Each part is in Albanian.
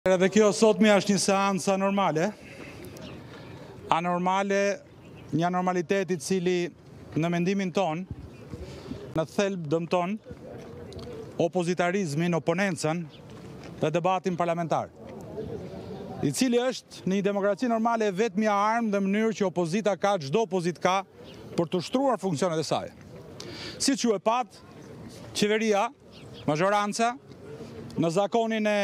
Edhe kjo sotmi është një seancë anormale. Një anormalitet i cili në mendimin ton, në thelb dëmton opozitarizmin, oponencën dhe debatin parlamentar. I cili është në një demokraci normale vetmja armë dhe mënyrë që opozita ka, çdo opozit ka, për të shtruar funksionet e saj. Si që e pat, qeveria, majoranca, në zakonin e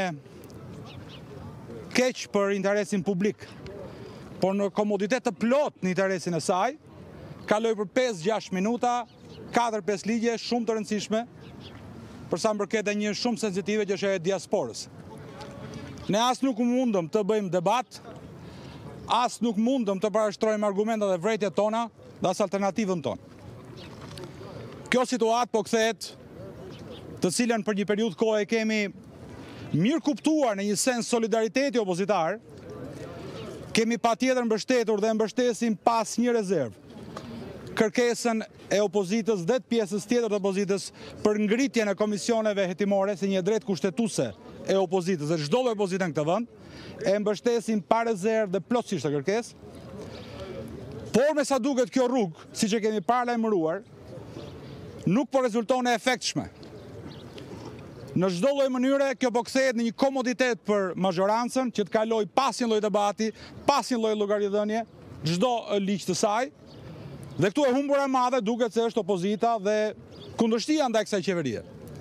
keq për interesin publik, por në komoditet të plot në interesin e saj, kaloj për 5-6 minuta, 4-5 ligje shumë të rëndësishme, përsa më përket e një shumë sensitive që është e diasporës. Ne as nuk mundëm të bëjmë debat, as nuk mundëm të parashtrojmë argumentat dhe vërejtjet tona dhe as alternativën tonë. Kjo situatë po kthehet, të cilën për një periudhë kohë e kemi mirë kuptuar në një sens solidariteti opozitar, kemi patjetër mbështetur dhe mbështesim pas një rezervë kërkesën e opozitës dhe të pjesës tjetër të opozitës për ngritjen e komisioneve hetimore si një drejt kushtetuese e opozitës dhe çdo lloj opozite në këtë vend, e mbështesim pa rezervë dhe plotësisht të kërkesë. Por me sa duket kjo rrugë, siç e kemi paralajmëruar, nuk po rezulton e efektshme. Në çdo lloj mënyre kjo po kthehet në një komoditet për majorancën që të kaloj pas një lloj debati, pas një lloj llogaridhënie, çdo ligj të saj. Dhe këtu e humbur e madhe duket se është opozita dhe kundërshtia ndaj kësaj qeverie.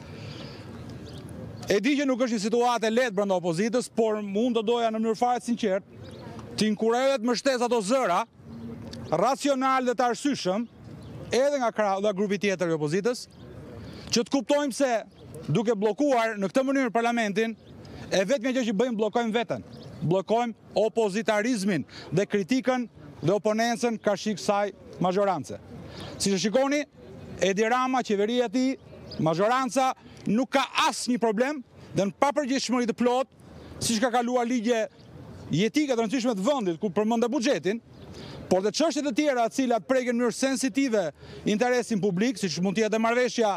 E di që nuk është një situatë e lehtë brenda opozitës, por unë do doja në mënyrë fare të sinqertë të inkurajoj të mbështes ato zëra racional dhe të arsyeshëm edhe nga grupi tjetër i opozitës, që të kuptojmë se duke bllokuar në këtë mënyrë parlamentin, e vetmja gjë që bëjmë bllokojmë veten. Bllokojmë opozitarizmin dhe kritikën dhe oponencën karshik kësaj majoranце. Siç e shikoni, Edi Rama, qeveria e tij, majoranca nuk ka asnjë problem dhe në papërgjegjësinë të plot, siç ka kaluar ligje jetike të rëndësishme të vendit ku përmendë buxhetin, por dhe çështjet e tjera të cilat prekin në mënyrë sensitive interesin publik, siç mund të jetë marrëveshja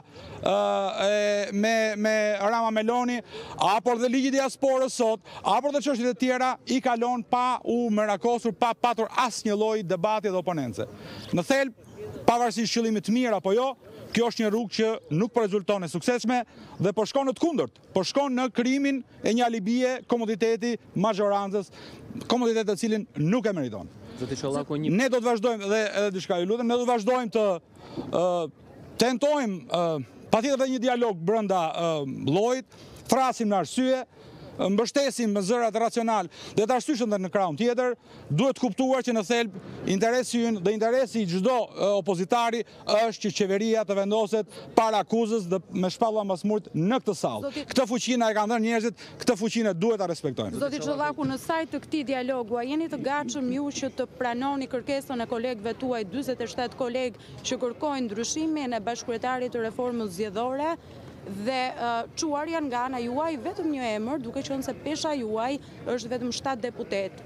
me Rama Meloni, apo dhe ligji i diasporës sot, apo dhe çështjet e tjera i kalon pa u merakosur, pa patur asnjë lloj debati dhe oponence. Në thelb, pavarësisht qëllimit të mirë apo jo, kjo është një rrugë që nuk po rezulton e suksesshme dhe po shkon në të kundërt, po shkon në krijimin e një alibie komoditeti majorancës, komoditet të cilin nuk e meriton. Ne do të vazhdojmë dhe edhe diçka ju lutem, ne do të vazhdojmë të tentojmë patjetër dhe një dialog brenda llojit, thrasim në arsye, mbështesim me zërat racional dhe të arsyeshëm dhe në krahun tjetër, duhet kuptuar që në thelb interesi ynë dhe interesi i çdo opozitari është që qeveria të vendoset para akuzës dhe me shpallë masmurt në këtë sallë. Këtë fuqinë e kanë dhënë njerëzit, këtë fuqinë duhet ta respektojmë. Zoti Çollaku, në sajt të këtij dialogu, a jeni të gatshëm ju që të pranoni kërkesën e kolegëve tuaj, 47 kolegë që kërkojnë ndryshimin e bashkëkryetarit të reformës zgjedhore? Dhe çuarja nga ana juaj vetëm një emër, duke qenë se pesha juaj është vetëm 7 deputet.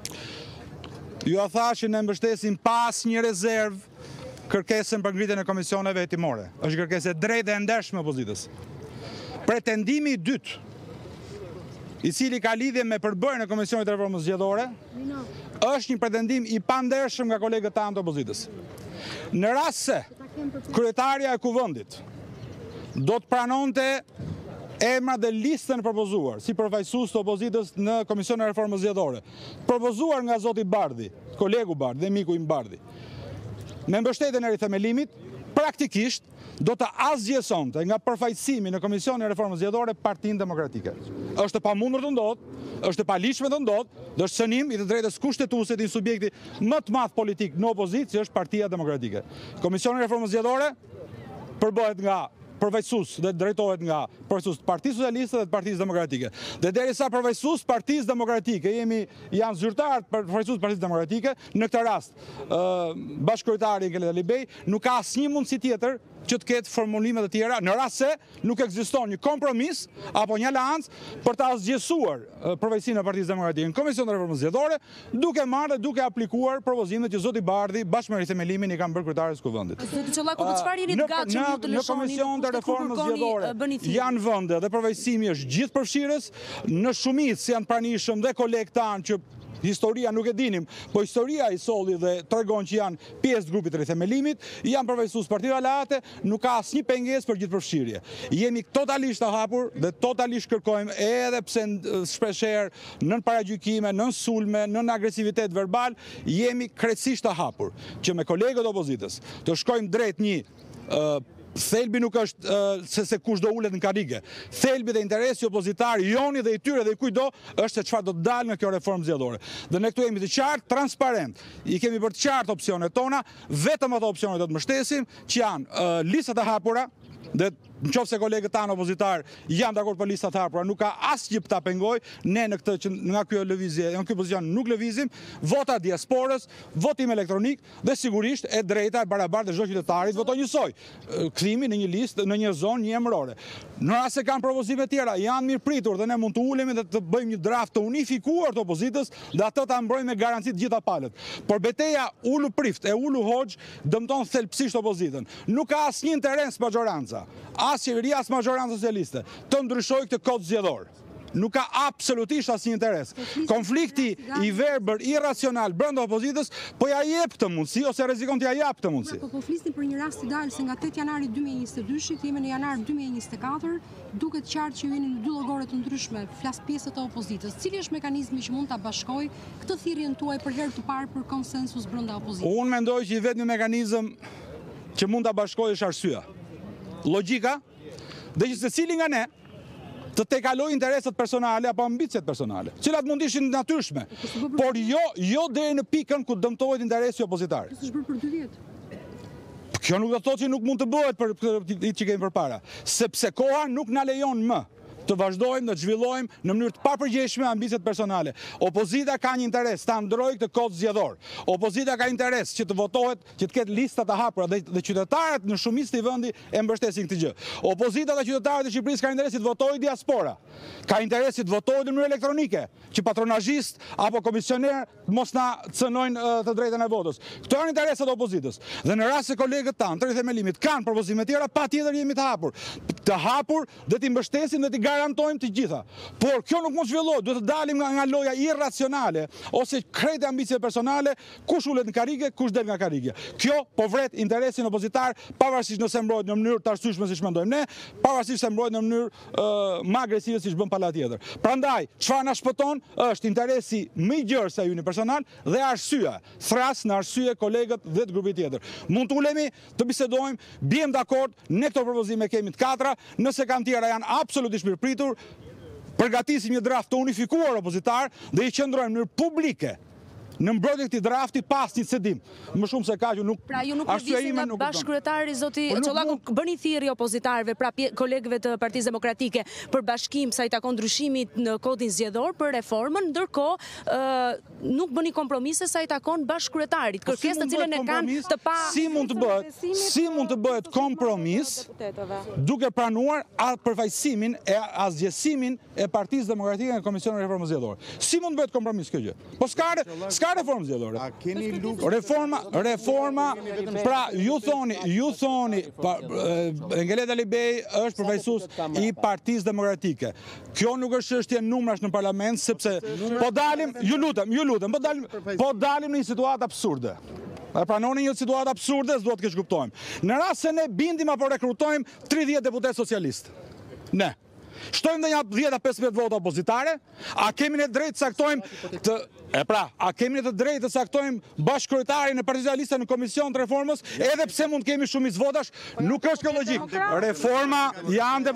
Ju a thash që ne mbështesim pas një rezervë kërkesën për ngritjen e komisioneve hetimore. Është kërkesë e drejtë e ndershme e opozitës. Pretendimi i dytë, i cili ka lidhje me përbërjen e komisionit të reformës zgjedhore, është një pretendim i pandershëm nga kolegët tanë të opozitës. Në rast se kryetaria e kuvendit do të pranonte emra dhe listën propozuar si përfaqësues të opozitës në Komisionin e Reformës Zgjedhore, propozuar nga zoti Bardhi, kolegu Bardhi dhe miku im Bardhi, me mbështetjen e rithemelimit, praktikisht do të asgjësonte nga përfaqësimi në Komisionin e Reformës Zgjedhore Partinë Demokratike. Është e pamundur të ndodhë, është e paligjshme të ndodhë, dhe është cënim i të drejtës kushtetuese të një subjekti më të madh politik në opozicë, që është Partia Demokratike. Komisioni i Reformës Zgjedhore përbëhet nga përfaqësues dhe drejtohet nga përfaqësues të Partisë Socialiste dhe të Partisë Demokratike. Dhe derisa përfaqësues Partisë Demokratike janë zyrtar përfaqësues të Partisë Demokratike, në këtë rast bashkëkryetari Keled Alibej nuk ka asnjë mundësi tjetër që të ketë formulimet e tjera në rast se nuk ekziston një kompromis apo një aleancë për ta zgjesuar përfaqësinë e Partisë Demokratike në Komisionin e Reformës Zgjedhore, duke marrë dhe duke aplikuar propozimet që zoti Bardhi bashkë me themelimin i kanë bërë kryetarit të Kuvendit. Zoti Çollaku, po çfarë jeni të gatshëm ju të lëshoni? Në Komisionin e Reformës Zgjedhore janë vende dhe përfaqësimi është gjithë përfshirës, në shumicë janë pranishëm dhe kolegë tanë që historia nuk e dinim, po historia i solli dhe tregon që janë pjesë të grupit të rithemelimit, janë përfaqësues partive aleate, nuk ka asnjë pengesë për gjithëpërfshirje. Jemi totalisht të hapur dhe totalisht kërkojmë, edhe pse shpeshherë nën paragjykime, nën sulme, nën agresivitet verbal, jemi krejtësisht të hapur që me kolegët opozitës të shkojmë drejt një thelbi nuk është se kush do ulet në karrige. Thelbi dhe interesi opozitar joni dhe i tyre dhe i kujdo është se çfarë do të dalë nga kjo reformë zgjedhore. Dhe ne këtu jemi të qartë, transparent. I kemi për të qartë opsionet tona, vetëm ato opsione do të mbështesim që janë listat e hapura, dhe nëse kolegët tanë opozitar janë dakord për listat e hapura, nuk ka asgjë ta pengoj, ne në këtë që nga kjo lëvizje, në ky pozicion nuk lëvizim, vota diasporës, votim elektronik dhe sigurisht e drejta e barabartë e çdo qytetarit voton njësoj. Kthimi në një listë, në një zonë një emërore. Në rast se kanë propozime tjera, janë mirëpritur dhe ne mund të ulemi dhe të bëjmë një draft të unifikuar të opozitës dhe atë ta mbrojmë me garanci të gjitha palët. Por betejë ulu prift e ulu hoxh dëmton thelbësisht opozitën. Nuk ka asnjë interes majoranca, as qeveria as majoranca socialiste të ndryshojë këtë kod zgjedhor. Nuk ka absolutisht asnjë interes. Konflikti i verbër irracional brenda opozitës po ja jep këtë mundësi ose rrezikon t'ja jap këtë mundësi. Po flisni për një rast ideal se nga 8 janari 2022 jemi në janar 2024, duket qartë që jeni në dy llogore të ndryshme, flas pjesët e opozitës. Cili është mekanizmi që mund ta bashkojë këtë thirrjen tuaj për herë të parë për konsensus brenda opozitës? Unë mendoj që i vetmi mekanizëm që mund ta bashkojë është arsyeja. Logjika dhe që secili nga ne të tekaloj interesat personale apo ambicet personale, cilat mund ishin natyrshme, por jo deri në pikën ku dëmtohet interesi opozitar. Kjo është bërë për 2 vjet. Kjo nuk do të thotë që nuk mund të bëhet për këtë që kemi përpara, sepse koha nuk na lejon më të vazhdojmë, të zhvillojmë në mënyrë të papërgjegjshme ambicet personale. Opozita ka një interes ta ndrojë këtë kod zgjedhor. Opozita ka interes që të votohet, që të ketë lista të hapura dhe qytetarët në shumicë të vendi e mbështesin këtë gjë. Opozita dhe qytetarët e Shqipërisë ka interes të votojë diaspora. Ka interes të votojë në mënyrë elektronike, që patronazhist apo komisioner mos na cënojnë të drejtën e votës. Këto janë interesat e opozitës. Dhe në rast se kolegët tanë të rithemelimit kanë propozime tjera, patjetër jemi të hapur. Të hapur dhe t'i mbështesim dhe t'i garantojmë të gjitha. Por kjo nuk mund zhvillohet, duhet të dalim nga loja irracionale ose krejtë ambicie personale, kush ulet në karrige, kush del nga karrige. Kjo po vret interesin opozitar, pavarësisht nëse mbrohet në mënyrë të arsyeshme siç mendojmë ne, pavarësisht se mbrohet në mënyrë më agresive siç bën pala tjetër. Prandaj, çfarë na shpëton është interesi më i gjerë se yni personal dhe arsyeja. Thras në arsye kolegët dhe të grupit tjetër. Mund të ulemi, të bisedojmë, bijem dakord, ne këto propozime kemi të katra, nëse kanë tjera janë absolutisht mirëpritur, përgatisim një draft të unifikuar opozitar dhe i qëndrojmë në mënyrë publike në mbrojtjen e këtij drafti pas një cedim. Më shumë se kaq nuk. Pra ju nuk lëvizni nga bashkëkryetari zoti Çollaku, bëni thirrje opozitarëve, pra kolegëve të Partisë Demokratike për bashkim sa i takon ndryshimit në kodin zgjedhor për reformën, ndërkohë nuk bëni kompromise sa i takon bashkëkryetarit. Kërkesë të cilën e kanë të pa si mund të bëhet kompromis duke pranuar përfaqësimin e asgjësimin e Partisë Demokratike në Komisionin e Reformës Zgjedhore. Si mund të bëhet kompromis kjo gjë? Po s'ka reformë zgjedhore. Reforma, pra ju thoni, Engeleta Libej është përfaqësues i Partisë Demokratike. Kjo nuk është çështje numrash në parlament, sepse po dalim, ju lutem, po dalim në një situatë absurde. E pranoni një situatë absurde, s'duhet të keq kuptojmë. Në rast se ne bindim apo rekrutojmë 30 deputet socialistë. Ne. Shtojmë dhe një 10-15 vota opozitare, a kemi ne drejt të saktojmë a kemi ne të drejt të saktojmë bashkëkryetarin e Partisë Socialiste në Komision të Reformës, edhe pse mund kemi shumicë votash, nuk është kjo logjik. Reforma janë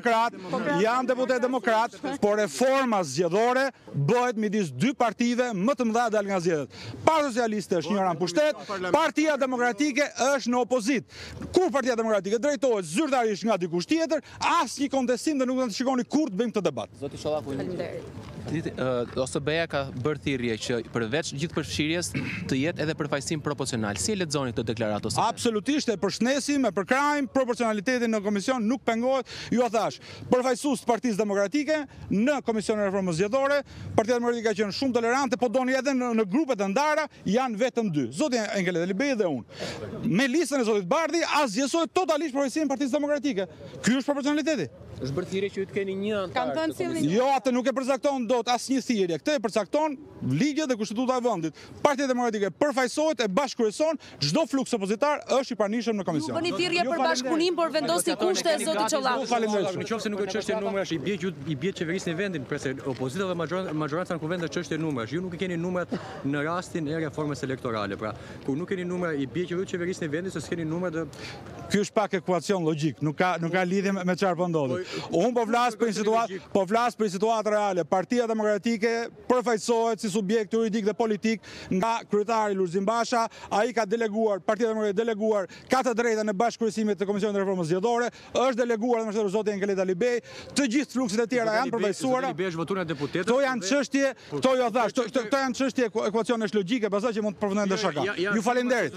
deputet demokrat, por reforma zgjedhore bëhet midis dy partive më të mëdha dal nga zgjedhjet. Partia Socialiste është njëra në pushtet, Partia Demokratike është në opozit. Kur Partia Demokratike drejtohet zyrtarisht nga dikush tjetër, asnjë kontestim dhe nuk të shikoni kur të bëjmë këtë debat. Zoti Shollaku, Faleminderit. OSBE ka bërë thirrje që përveç gjithë përfshirjes të jetë edhe përfaqësim proporcional. Si e lexoni këtë deklaratë OSBE? Absolutisht e përshnesim, e përkrajmë, proporcionaliteti në komision nuk pengohet. Ju a thash, përfaqësues të Partisë Demokratike në Komisionin e Reformës Zgjedhore, Partia Demokratike ka qenë shumë tolerante, po doni edhe në grupet e ndara janë vetëm 2. Zoti Engele Delibej dhe unë. Me listën e zotit Bardhi azgjësohet totalisht përfaqësimi i Partisë Demokratike. Ky është proporcionaliteti. Është bërë thirrje që ju të keni një antar. Kam thënë sillni. Jo, atë nuk e përcakton dot asnjë thirrje. Këtë e përcakton ligjet dhe kushtetuta e vendit. Partia Demokratike përfaqësohet e bashkëkryeson çdo fluks opozitar është i pranishëm në komision. Ju bëni thirrje për bashkëpunim, por vendosi kushte zoti Çollaku. Faleminderit. Nëse nuk është çështje numrash, i bie qeverisë në vendin, përse opozita dhe majoranca në kuvend është çështje numrash. Ju nuk e keni numrat në rastin e reformës elektorale. Pra, kur nuk keni numra, i bie qeverisë në vendin se s'keni numra. Ky është pak ekuacion logjik, nuk ka lidhje me çfarë po ndodhi. Unë po flas për një situatë reale. Partia Demokratike përfaqësohet si subjekt juridik dhe politik nga kryetari Lulzim Basha, ai ka deleguar, Partia Demokratike deleguar ka të drejtën e bashkëkryesimit të Komisionit të Reformës Zgjedhore, është deleguar dhe mbështetur zoti Engele Delibej, të gjithë flukset e tjera janë përfaqësuara. Këto janë çështje, këto jo thash, këto janë çështje ekuacionesh logjike, pastaj që mund të përfundojnë në shaka. Ju falenderoj.